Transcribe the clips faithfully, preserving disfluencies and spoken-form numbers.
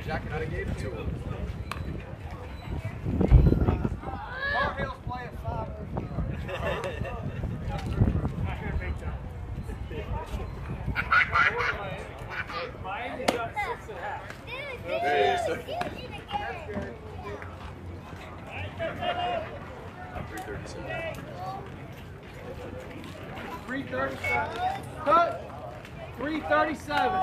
jacket I gave it to him. Tar Heels play at five. Miami got six and a half. three thirty-seven. Cut. three thirty-seven.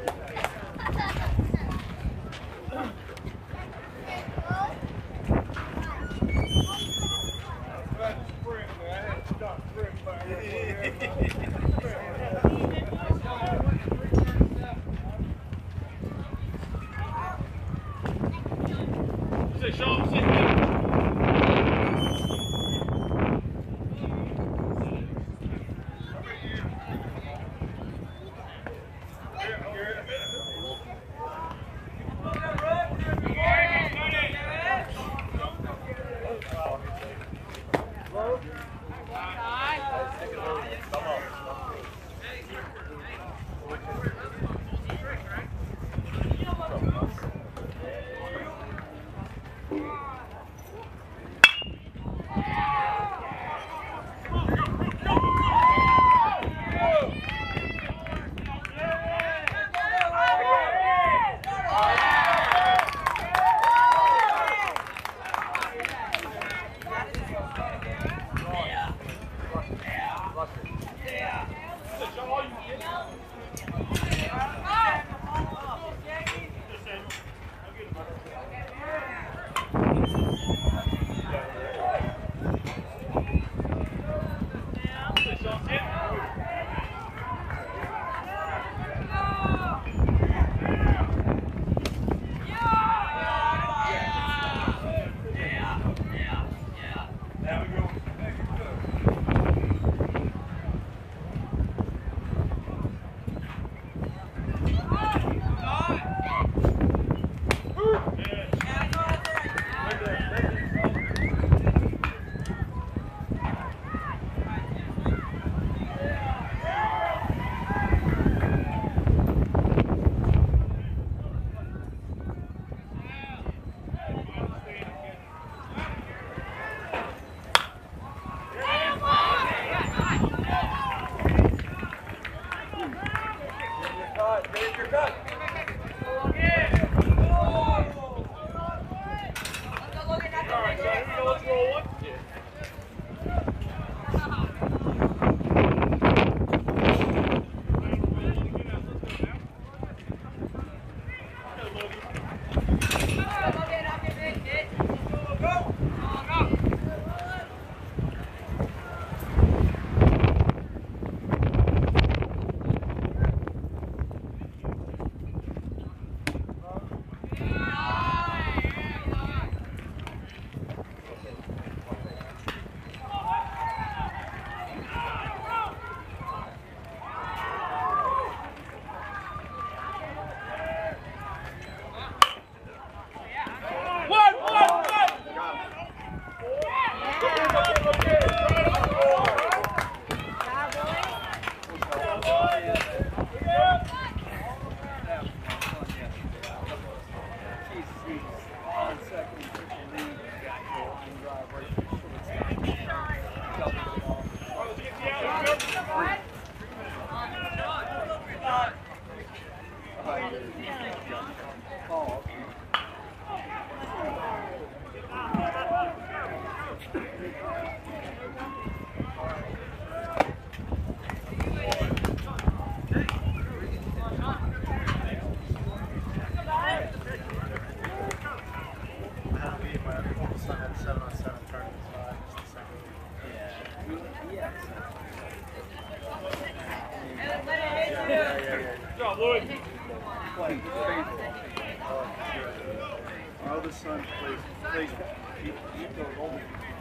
My other son plays, plays, he, he goes over.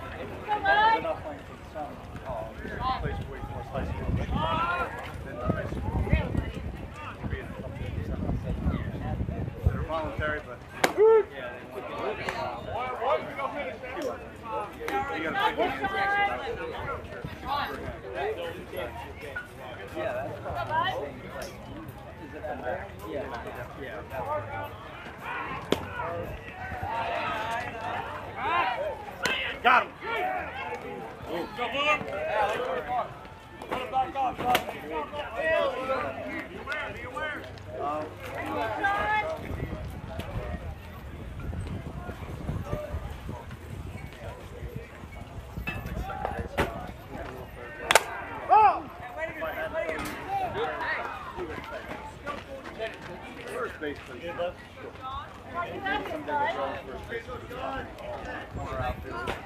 They're not playing for the son. Oh, he plays for Wake Forest High School. Then the high school. They're voluntary, but yeah, they want to. You got to play the yeah, that's probably. Is it that? Yeah, yeah. Got him. Go, Boomer. Put it back on, bud. Be aware, be aware. Um, First base, please. Yeah, bud. First base. Corner outfield.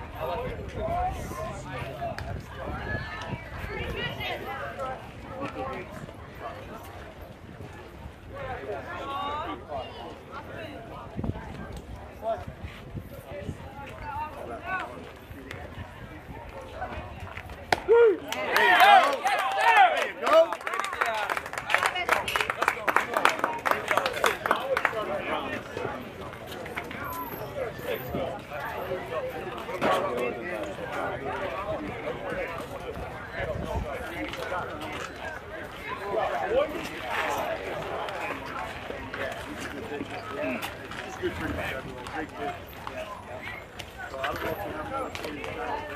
Good for you, great kid. So I don't know if you have another for you.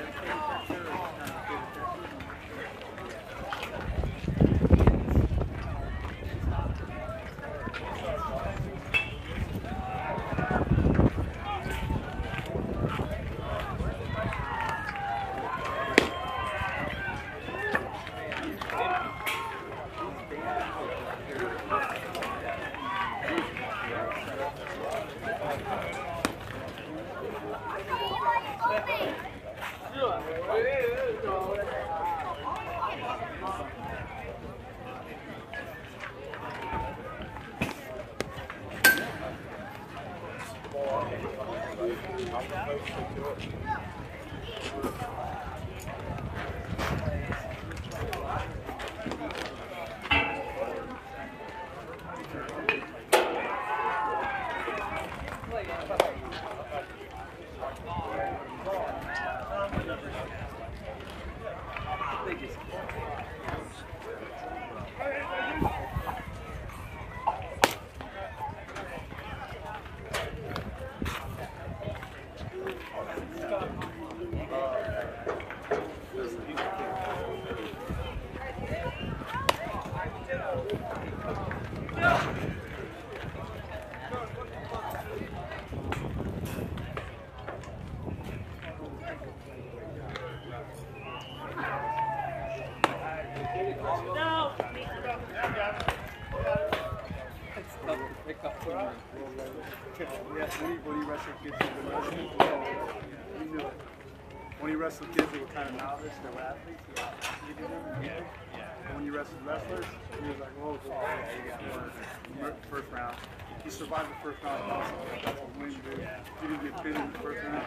When he wrestled kids, he knew it. When he wrestled kids that were kind of novice, they were athletes, he did them. Yeah. And when you wrestled wrestlers, he was like, whoa, whoa, first round. He survived the first round. That's what win, dude. He didn't get pinned in the first round.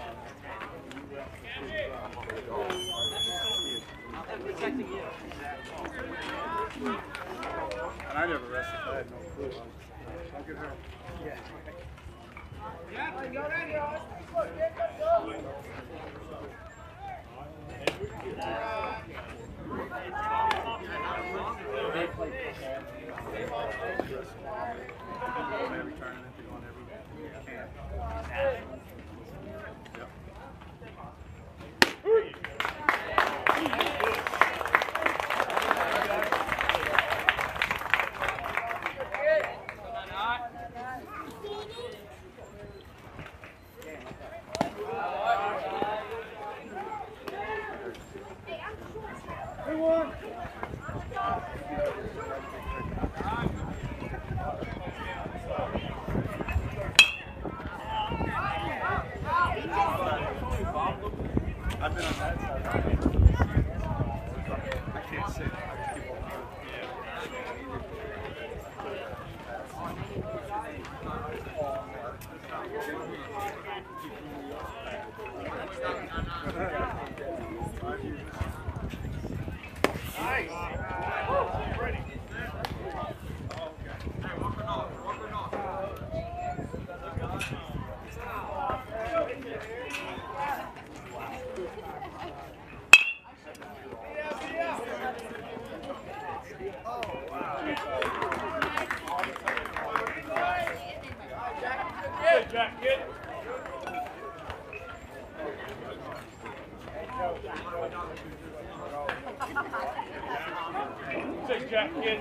And I never wrestled. I had no clue. Look at her. Yeah. Yeah, you ready, guys? Go. I've been on that side. I can't sit. I just keep walking. Nice. Ready. Jack, get it. Six, Jack, kid.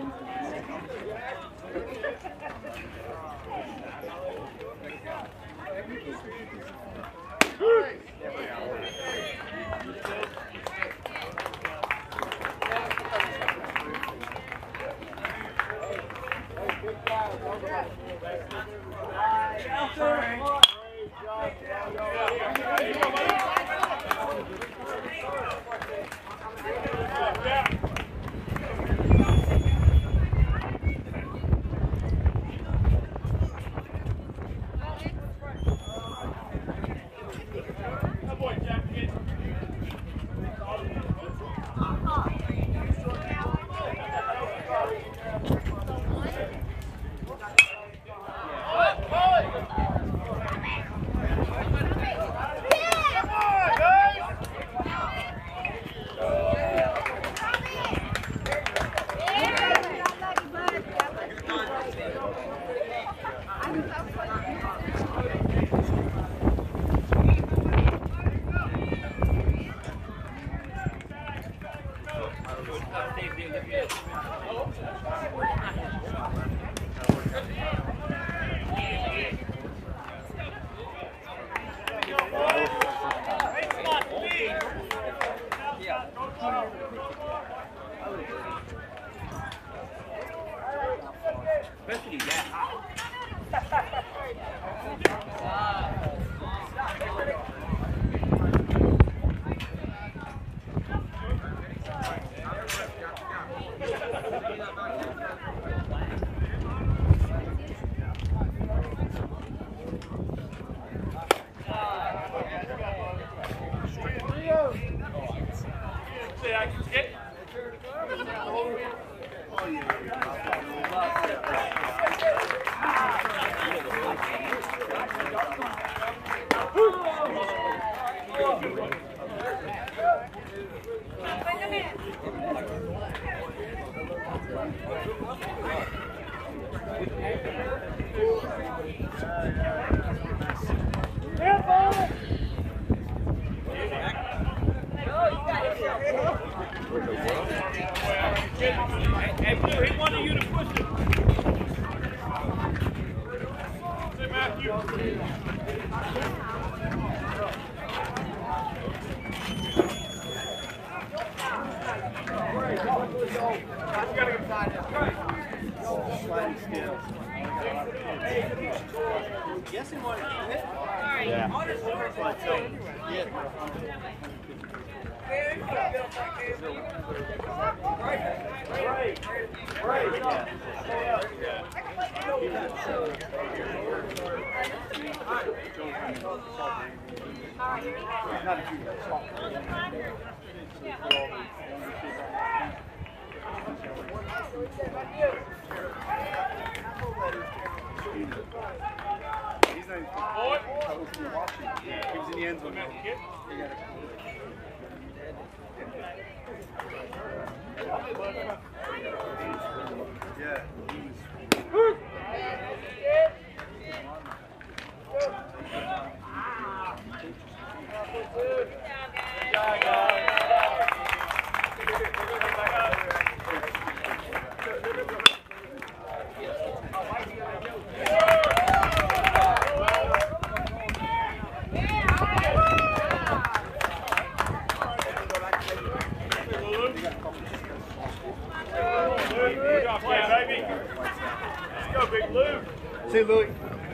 See, Louis.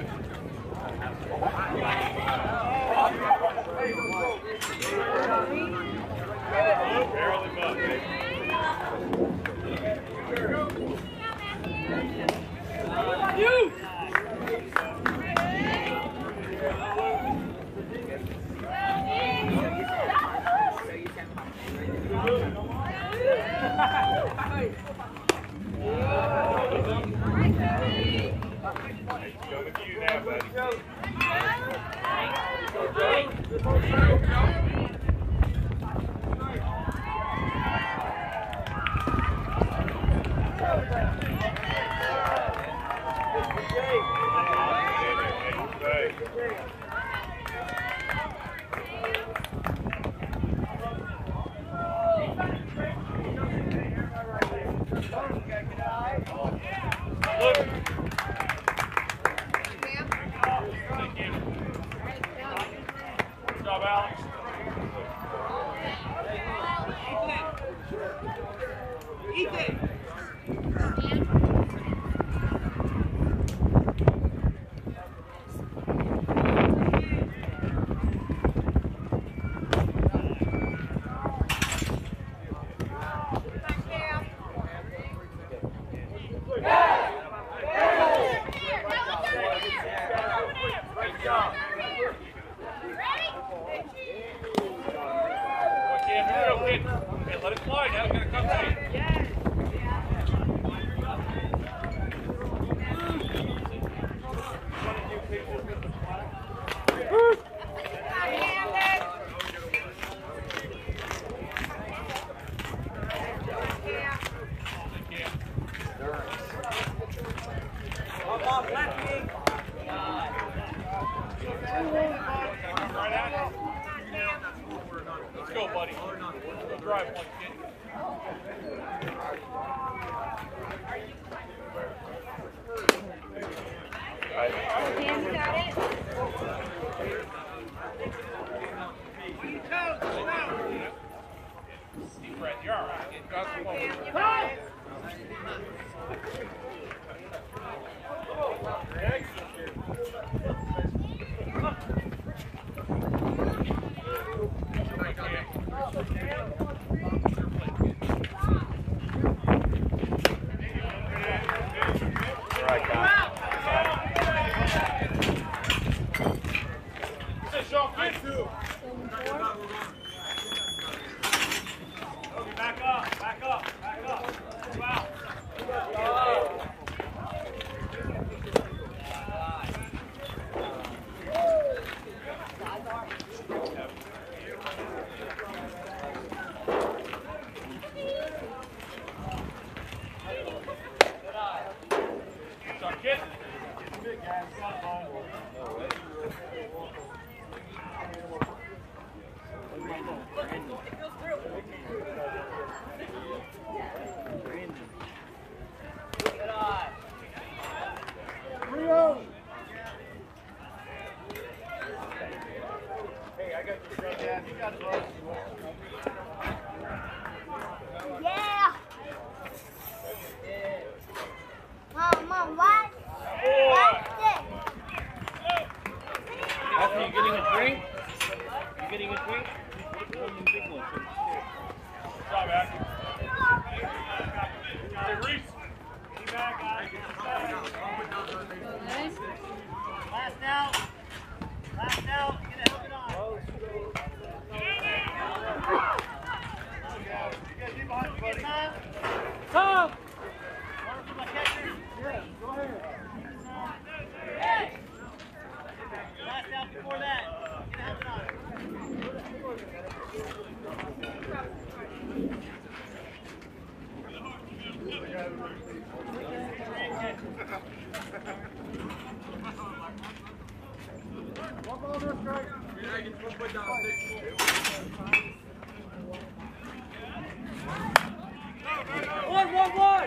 You! Let it fly now, gotta come to you. Let's go, buddy. Go drive one, kid. Hands got it. Deep breath, you're all right. Get got some more. You got it. Back up, back up, back up. Wow. Kid. Hey, I got your dad. You got it. Yeah. Mom, mom, what? What's this? After you're getting a drink, you're getting a drink, put one of them big ones. Good job, Ash. Hey, Reese. Be back, guys. Last out. Last out. Get it, hook it on. You guys be behind me, buddy. Come! Last out before that. Get it, hook it on. One, one, one!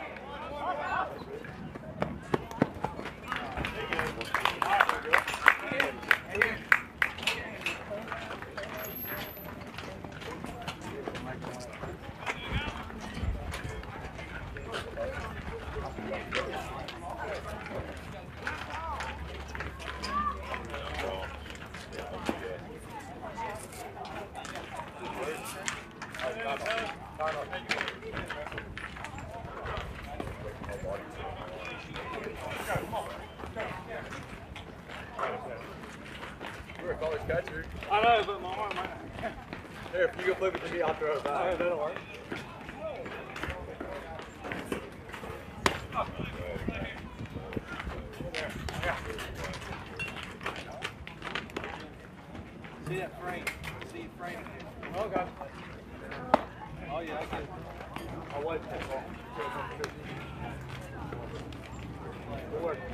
You're a college catcher. I know, but my arm might not. Here, if you go flip it to me, I'll throw it back. That'll work. See that frame? See frame? Oh, God. Oh, yeah, I can. I was football. Good work.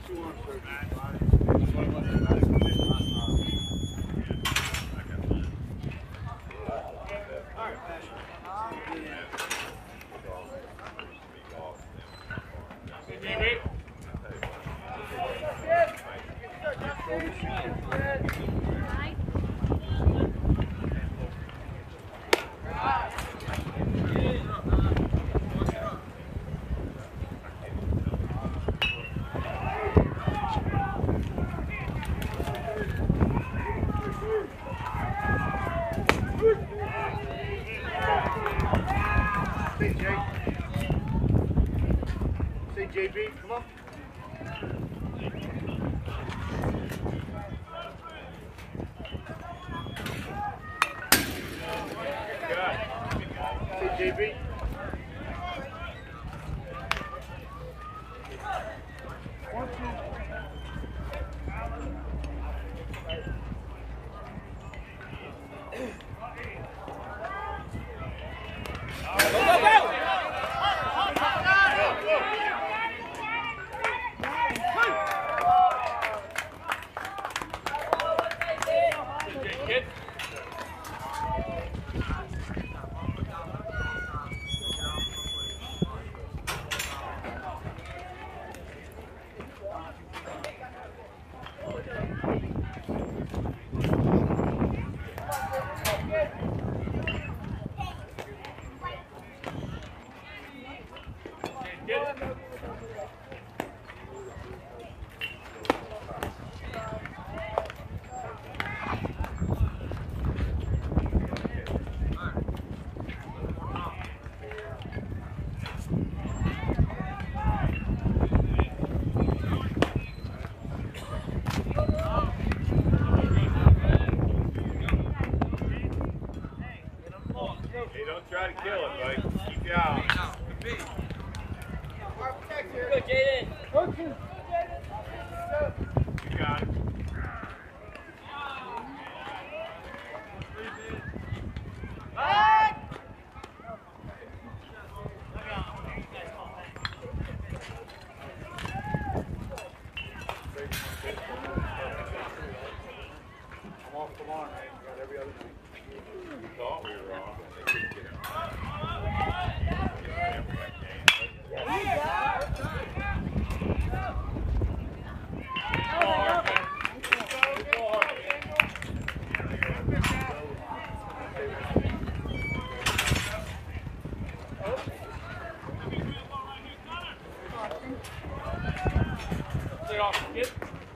J B, come on. Say J B. Hey, don't try to kill it, buddy. Keep you out. Good, Jaden. You got it. I'm off the line, man. You got every other thing. We thought we were off, and they couldn't get out. Stay off, kid.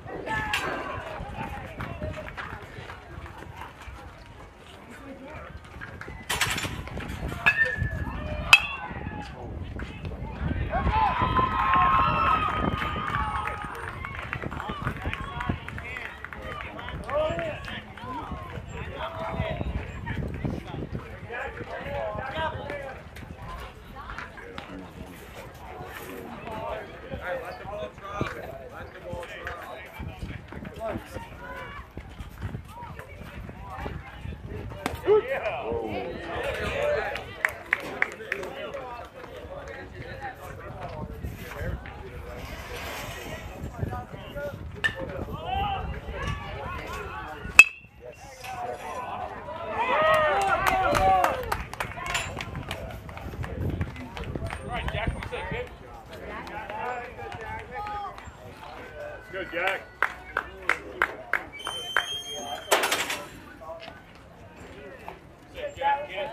Good, Jack. Jack, kid.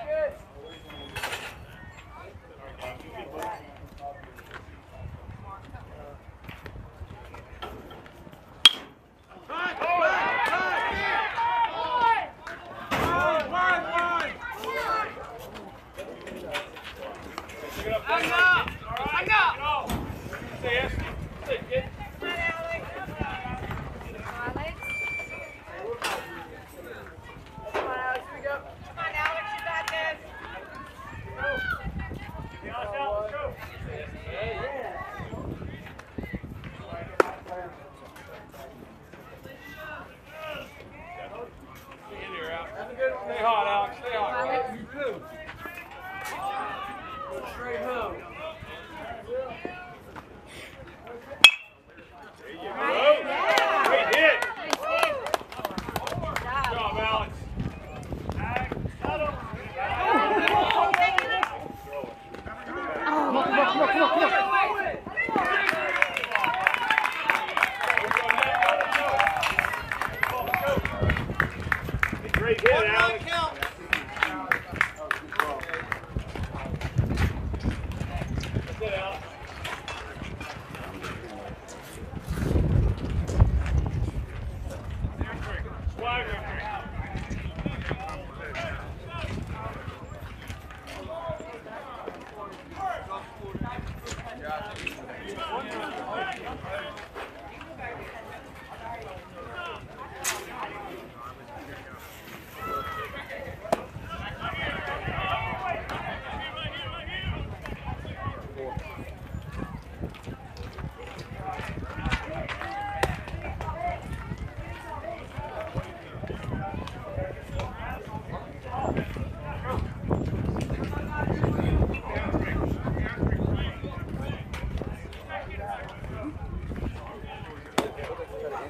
Say yes. Say kid. Come on, Alex, you got this.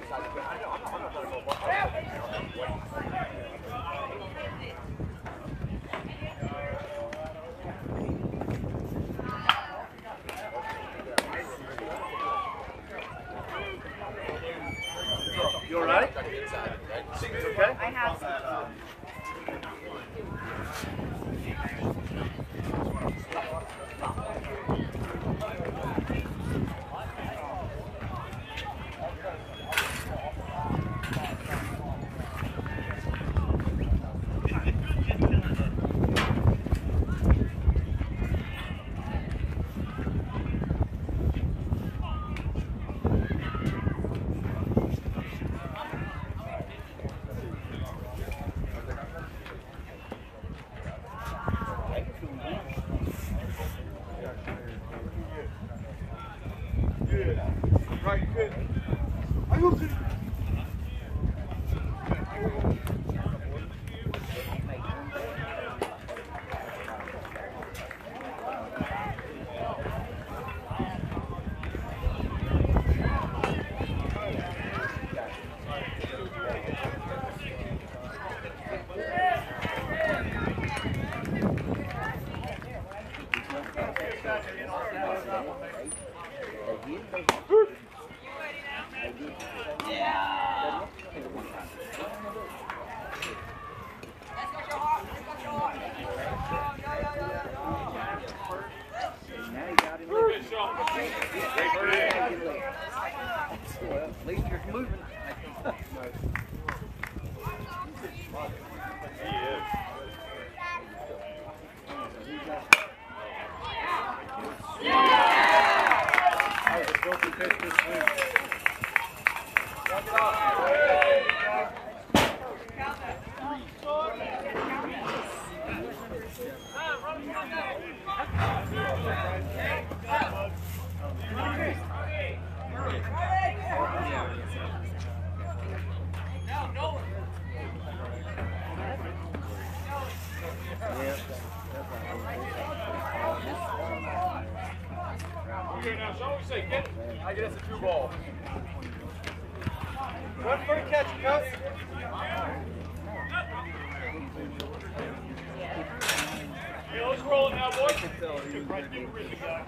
You all right? Okay? I have some. Right, good. Are you okay? At least you're moving. That was a broken pitch this week. Okay, now, shall we say, get I get us a two ball. Run for a catch, cut. Hey, let's roll it now, boys. Right, give a wrist, guy.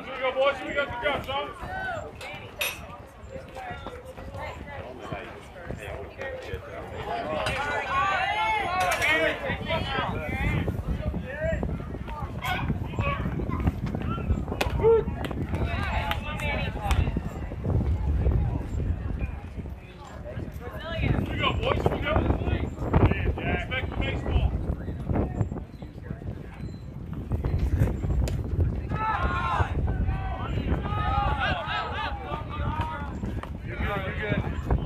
we go, boys. We got to go, son. We go, boys. We go. Respect the baseball. You're good, you're good.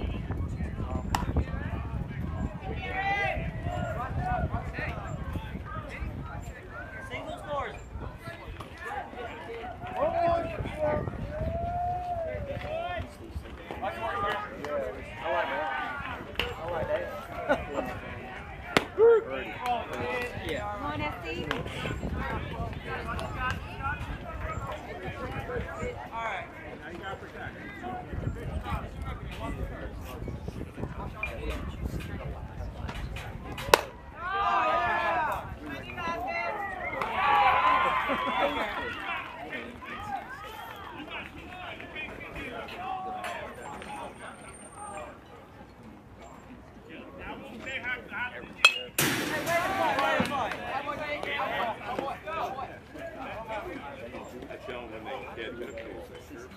Single scores. Come on, F C. I tell them when they get to the place, they sure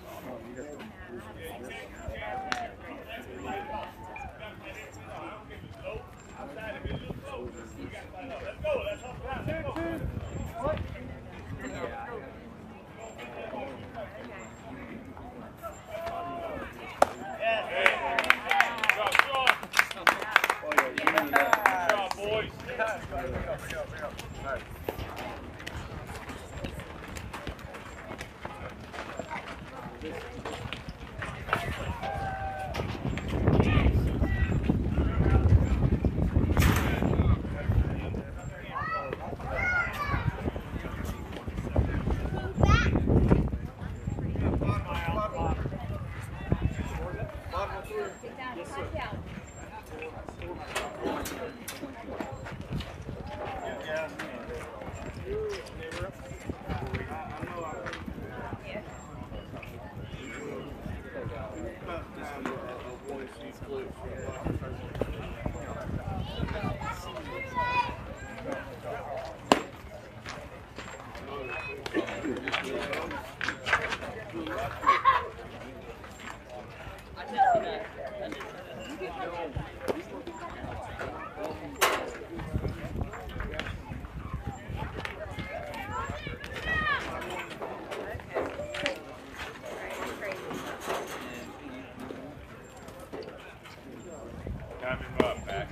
time him up, back.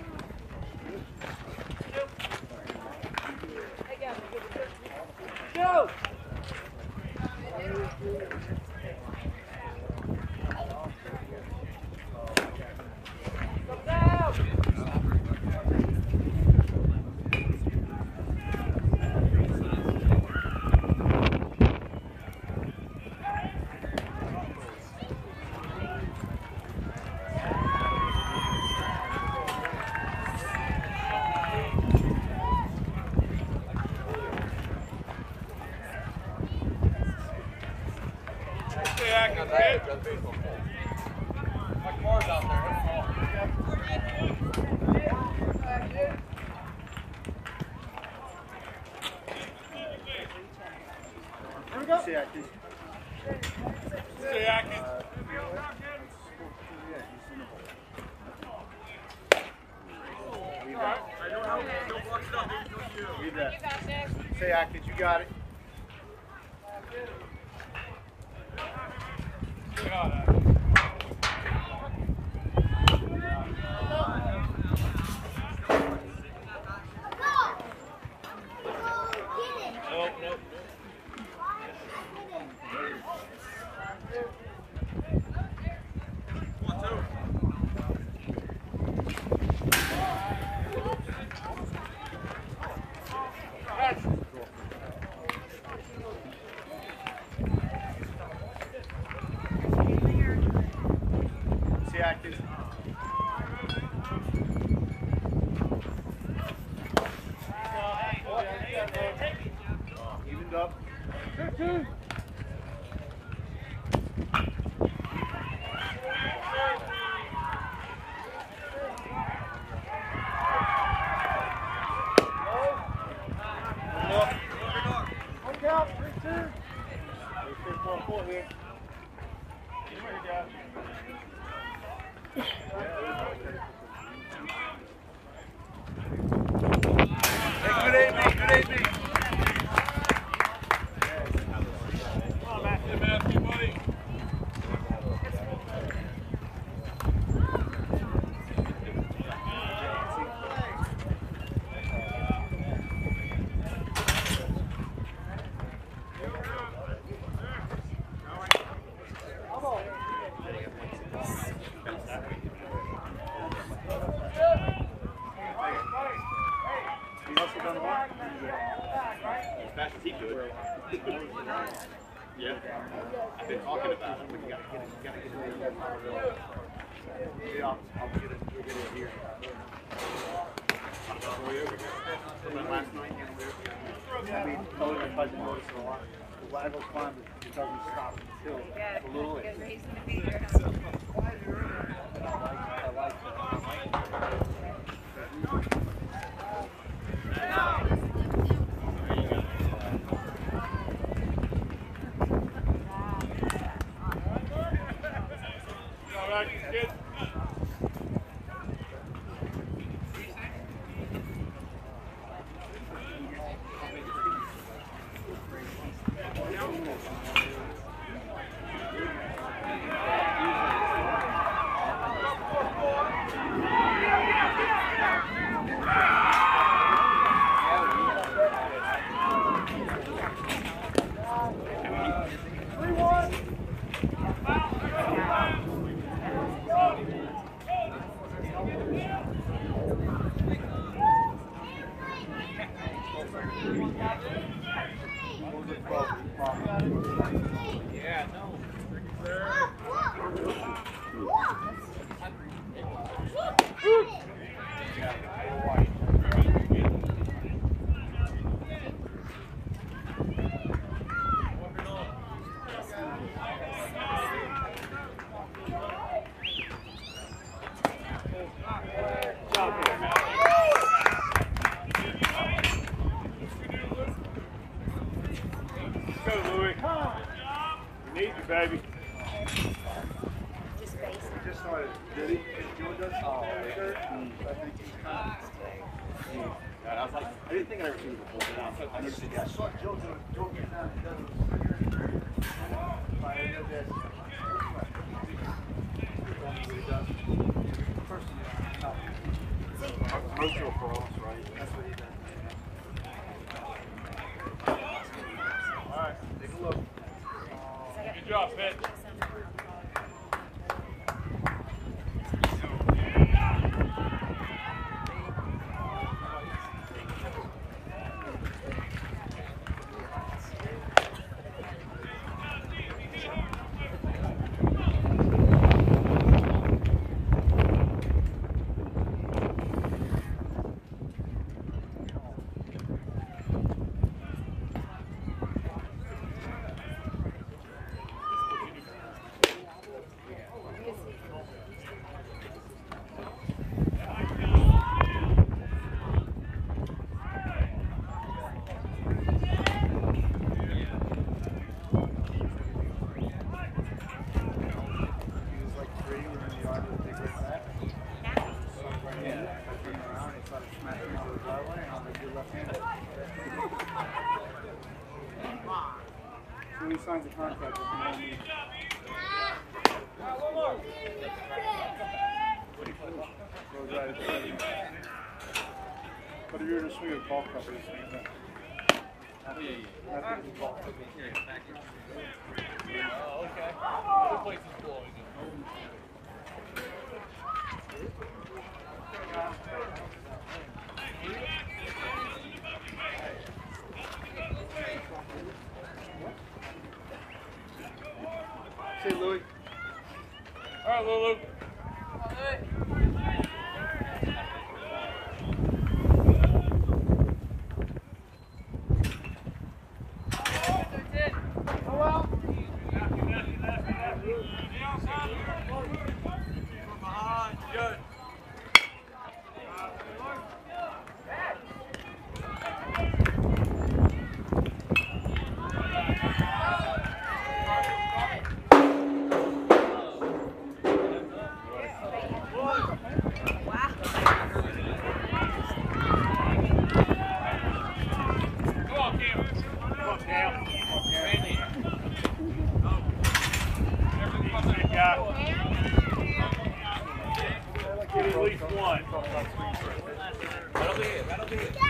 Go! Stay active, kid. Like Mars out there. See, I think. Stay active. Read that. Say Atkins, you got it. Nope, nope. See Atkins. Evened up. Four, four here. Hey, good evening, good evening. Come on, Matt. Hey, Matthew, buddy. You also done what? As fast as he could. Yeah. I've been talking about it, but you gotta get it, you gotta get it there. Yeah, I'll, I'll get it, we'll get it here. Last night, I mean, totally if I didn't notice it a lot. The lag was fine, but it doesn't stop until Yeah, it's a little good late. reason to be here. And I like, I like that. All right, kids. Yeah, no. Go, Louie. We need you, baby. Just basic. He just started, did he? Joe does? Oh, sure. I think he's kind of. I was like, I didn't think I'd ever seen it before, but I was- I noticed it I yesterday. saw Joe do it, Joe get down, he does it. I know this. First, uh, Mojo for us, right? That's what he does. All right, take a look. Good job, Pitt. When he signs a contract, it's no need. Goes right at the ready. But if you were to swing a golf club, it's swing that. Oh, yeah, yeah. Not the golf. Oh, okay. Other places cool. Say, Louie. All right, Lulu. Good. Yeah. Get at least one. That'll be it. That'll be it.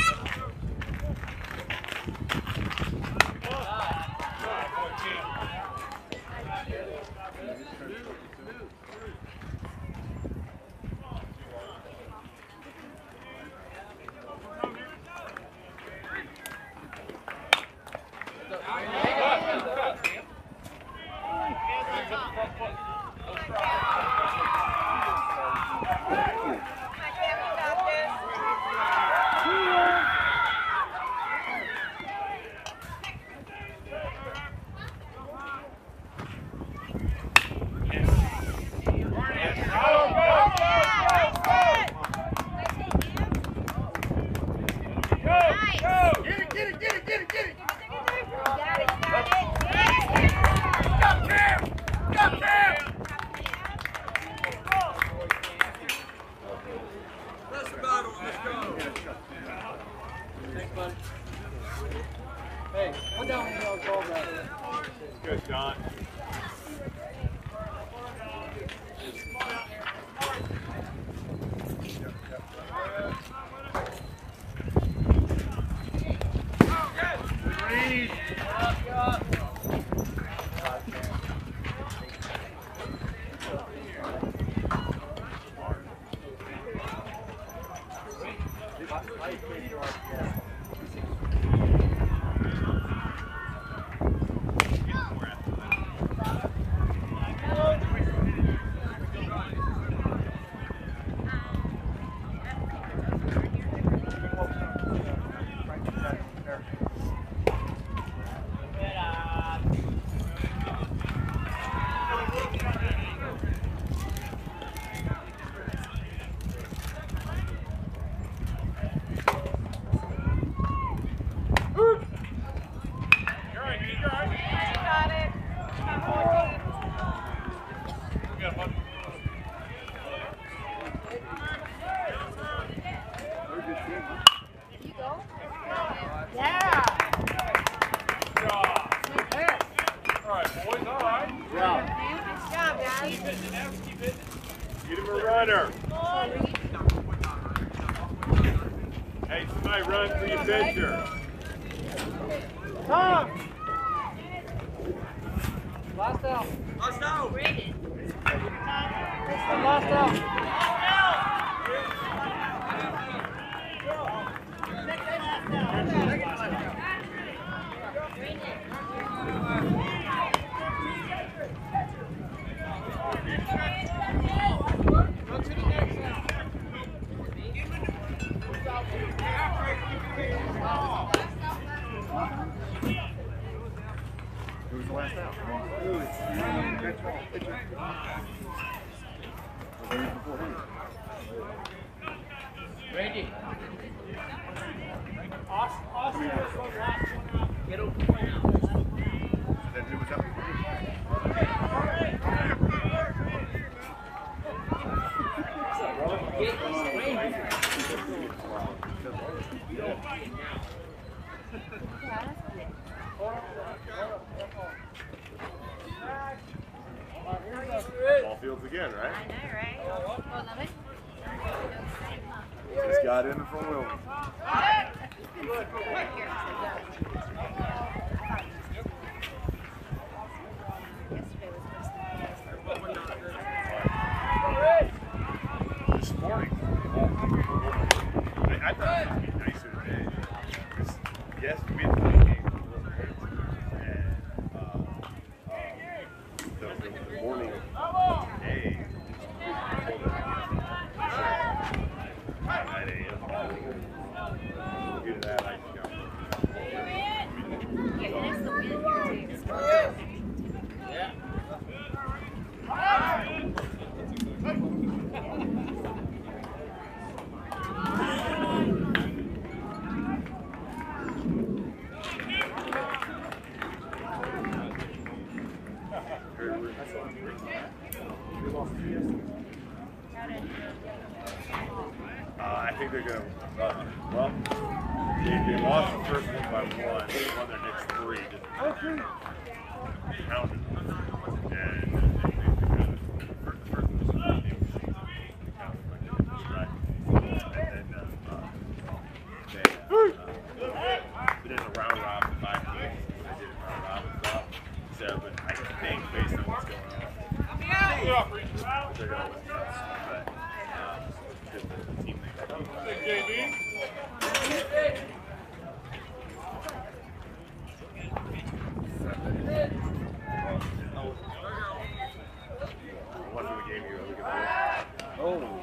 Hey, put down the yellow ball back. Good, John. Reed. Get him a runner. Hey, somebody run for your pitcher. Tom! Last out. Last out. Last out. Who was the last out? Randy. Austin, Austin was the last one out. Get over the point out. Then who was up? Get Randy. Ball fields again, right? I know, right? Well, let me. Just got in from Williams. This morning, I, I thought it would be nicer today. Because yes, we had the game. And uh, uh, the, the morning day, nine A M Due to that, I just got Yeah, and it's the wind here, too. Yeah. Uh, I think they're going to, uh, well, they, they lost the first one by one. They won their next three. Just pounded them. And playing based on what's going on. But they're going to win. But um, just the team they got. J B. Watching the game here, look at this. Oh.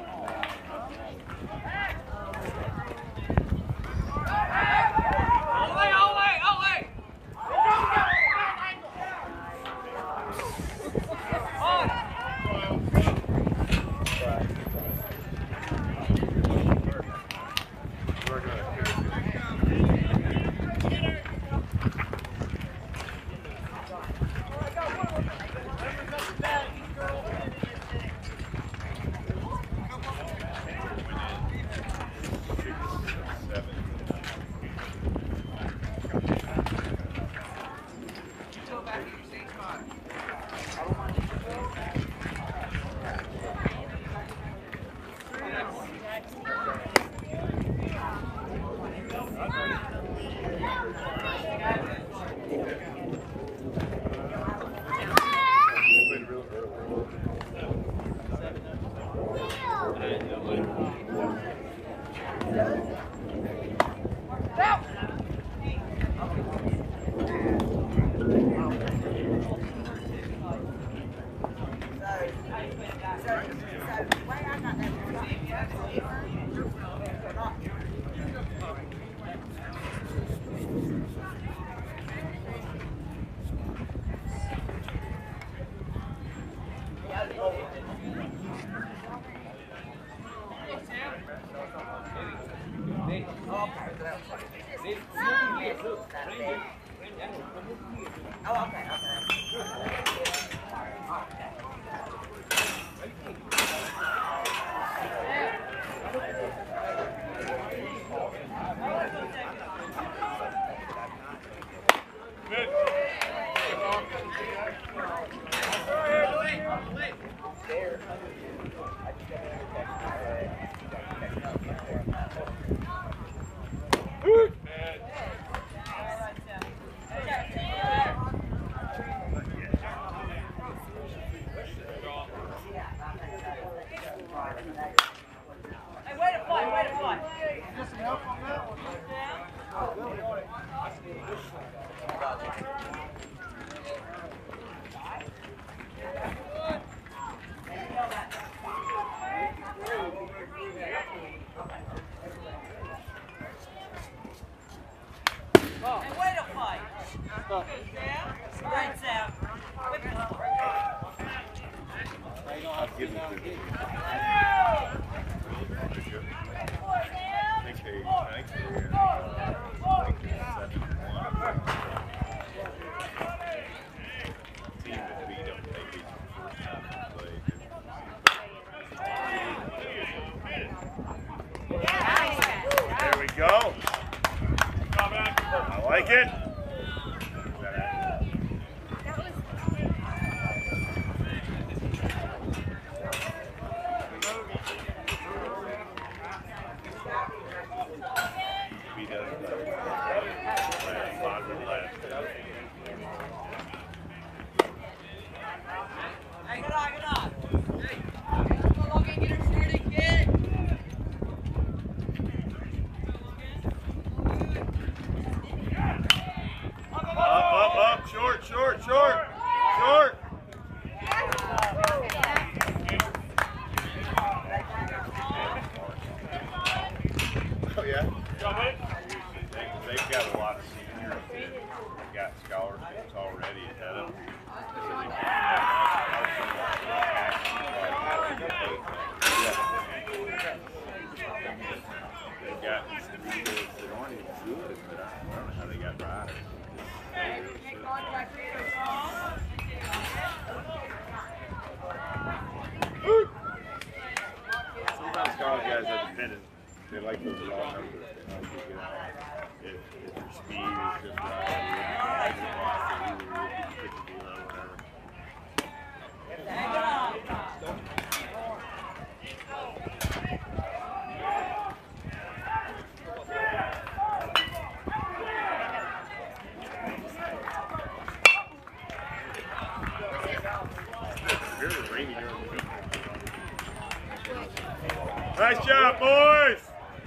Nice job, boys.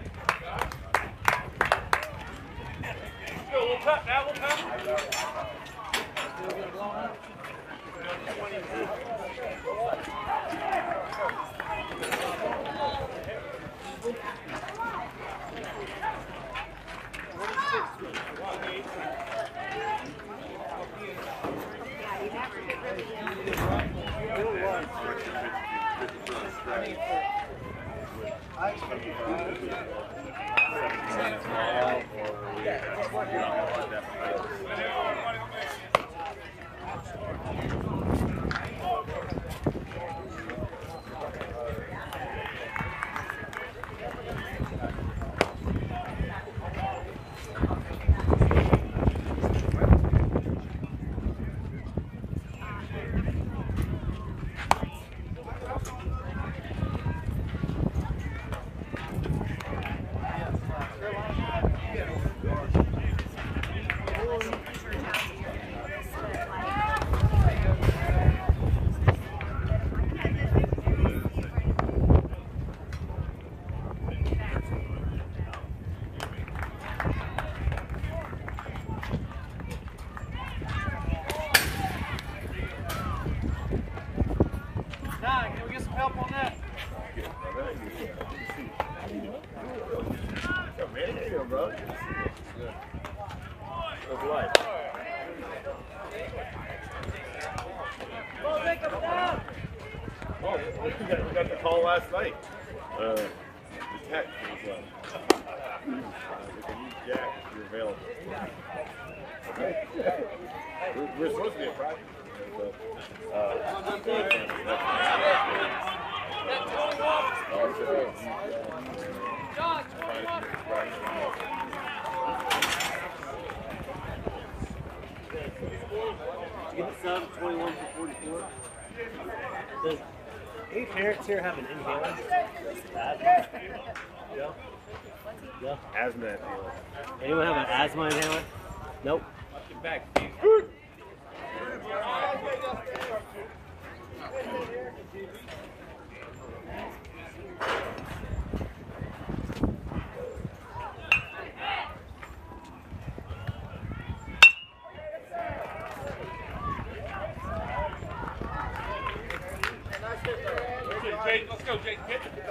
Go, we'll cut now, we'll cut. I expected Nine, can we get some help on that? Oh, we got, we got the call last night. Uh, the text was uh, uh, we can use Jack if you're available. we're, we're supposed to be at practice. So, Did you get the sub twenty-one for forty-four? Does any parents here have an inhaler? Asthma? Yeah. Yeah. asthma inhaler. Anyone have an asthma inhaler? Nope. Back. Jake, let's go, Jake. Get it.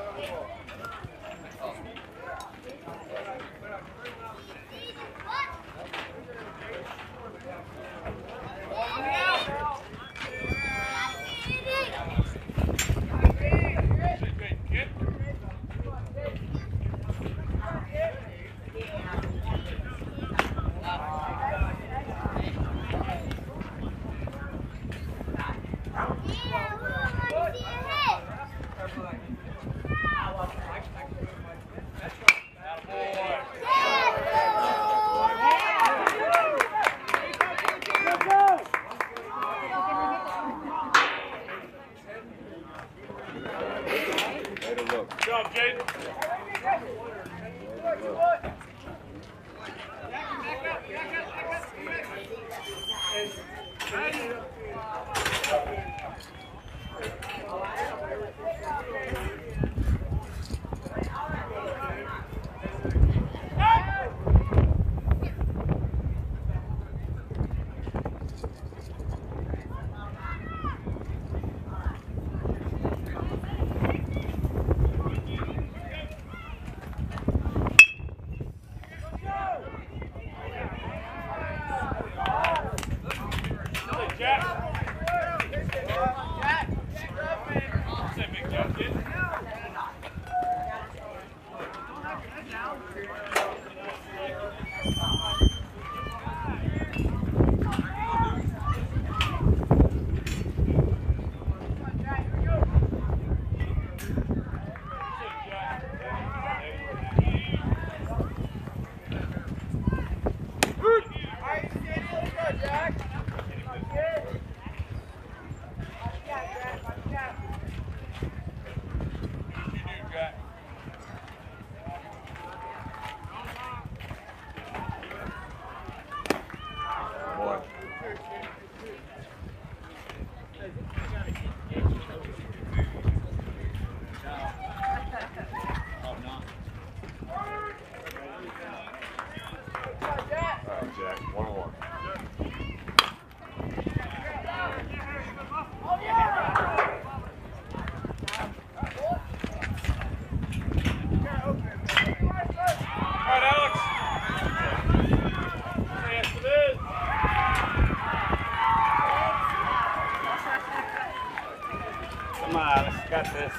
Good job, Jake. Jack. Come on, Alex. Got this.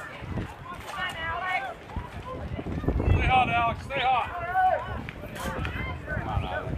Stay hot, Alex. Stay hot. Come on, Alex.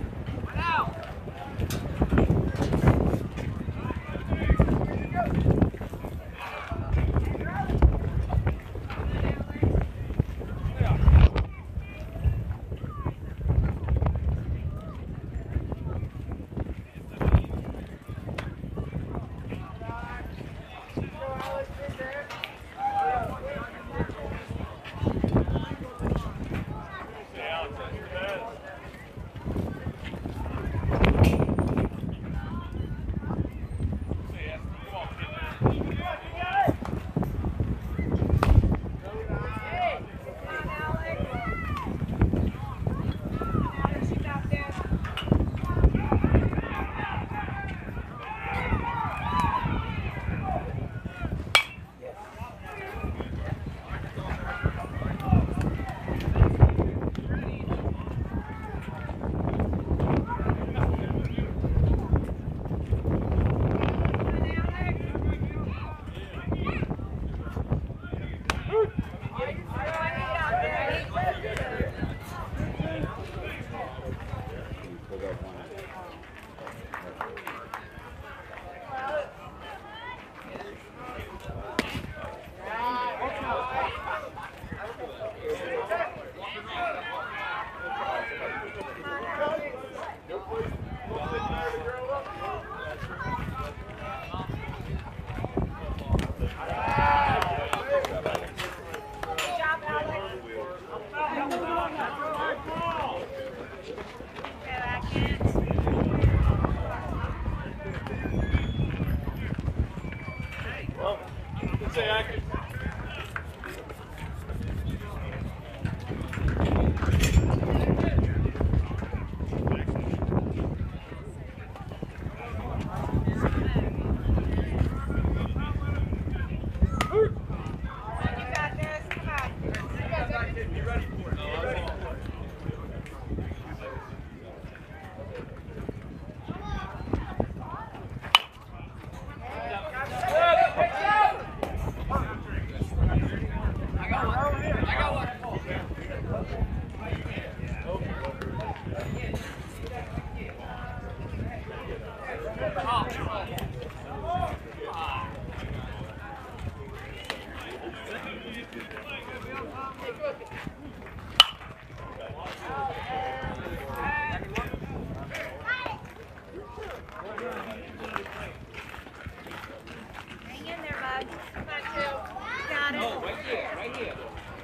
Stay active. Hang in there, bud. Come on, two. Got it. Oh, right here, right here.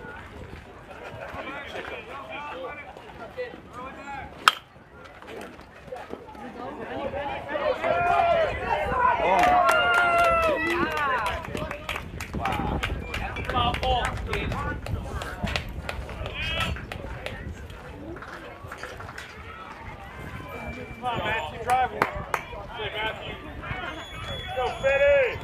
Wow. That's a foul ball, kid. Come on, Matthew, drive one. Say, Matthew. Let's go, Fitty.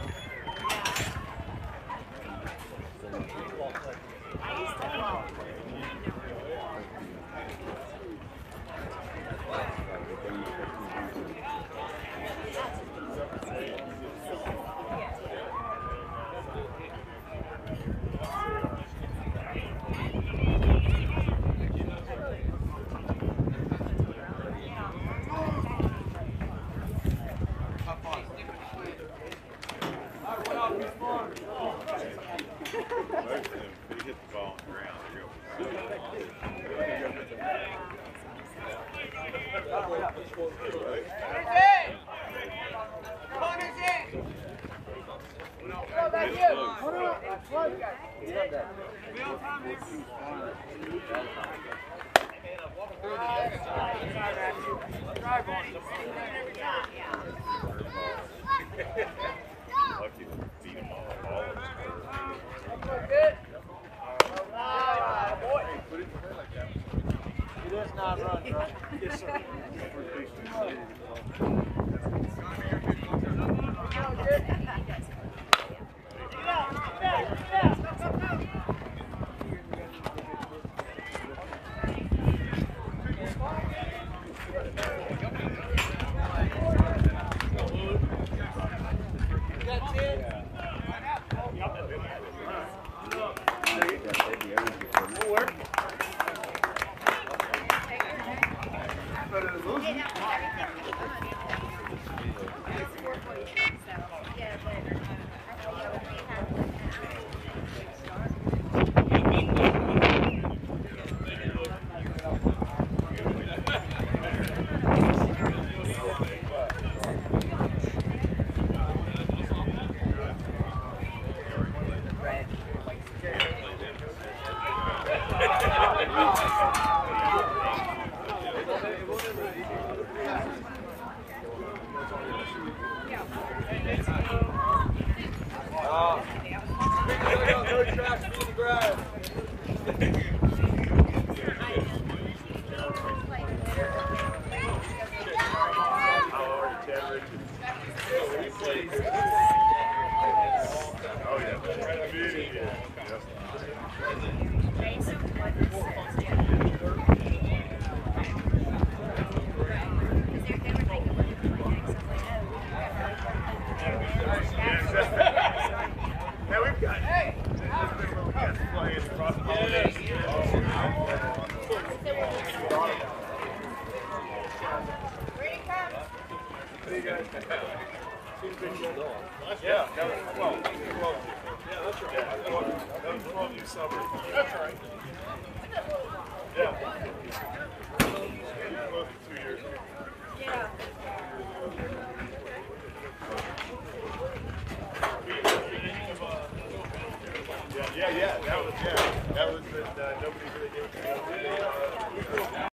He hit the ball on the ground. Lucky to beat him all. all of He does not run, right? Yes, sir. Y'all Oh, yeah. Now we've got, hey, we've got playing across the holidays. Yeah, that was twelve. twelve. Yeah, that's right. Yeah, that was twelve new summer. That's right. Yeah. Close to two years. Yeah. Yeah, yeah, yeah. That was, yeah. That was, uh, nobody really gave me.